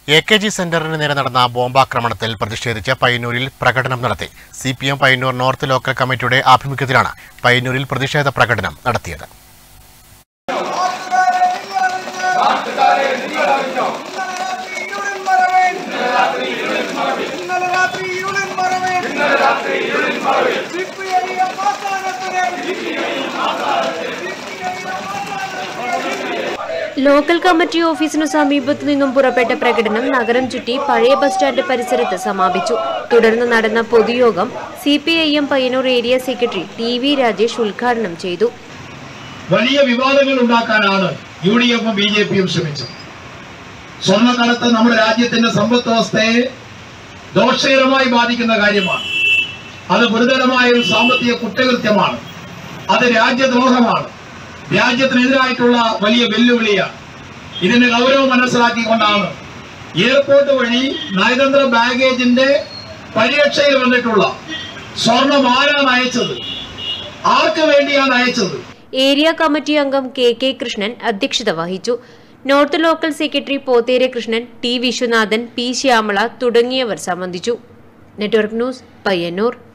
AKG സെന്ററിന് നേരെ നടന്ന ബോംബാക്രമണത്തിൽ പ്രതിഷേധിച്ച് പയ്യന്നൂരിൽ പ്രകടനം നടത്തി. CPM പയ്യന്നൂർ നോർത്ത് ലോക്കൽ കമ്മിറ്റിയുടെ ആഭിമുഖ്യത്തിലാണ് പയ്യന്നൂരിൽ പ്രതിഷേധ പ്രകടനം നടത്തിയത്. ലോക്കൽ കമ്മിറ്റി ഓഫീസിനു സമീപത്തു നിന്നും പുറപ്പെട്ട പ്രകടനം നഗരം ചുറ്റി പഴയ ബസ് സ്റ്റാൻഡ് പരിസരത്ത് സമാപിച്ചു. തുടർന്ന് നടന്ന പൊതുയോഗം CPIM Payyanur area secretary TV Rajesh ഉദ്ഘാടനം ചെയ്തു. വലിയ വിവാദങ്ങൾ ഉണ്ടാക്കാനാണ് UDF-ഉം BJP-യും ശ്രമിച്ചത്. സ്വർണ്ണക്കടത്ത് നമ്മുടെ രാജ്യത്തിന്റെ സമ്പദ് വ്യവസ്ഥയെ ദോഷകരമായി ബാധിക്കുന്ന കാര്യമാണ്. അത് ഗുരുതരമായ ഒരു സാമ്പത്തിക കുറ്റകൃത്യമാണ്. അത് രാജ്യദ്രോഹമാണ്. രാജ്യത്തിനെതിരായിട്ടുള്ള വലിയ വെല്ലുവിളിയാണ്. ഇതിന്റെ ഗൗരവം മനസ്സിലാക്കിക്കൊണ്ടാണ് എയർപോർട്ട് വഴി നയതന്ത്ര ബാഗേജിന്റെ പരിരക്ഷയിൽ വന്നിട്ടുള്ള സ്വർണം ആരാണ് അയച്ചത്, ആർക്ക് വേണ്ടിയാണ് അയച്ചത്? ഏരിയ കമ്മിറ്റി അംഗം KK കൃഷ്ണൻ അധ്യക്ഷത വഹിച്ചു. North local secretary Pothere Krishnan, T Viswanathan, P Shyamala തുടങ്ങിയവർ സംബന്ധിച്ചു. Network news, Payyanur.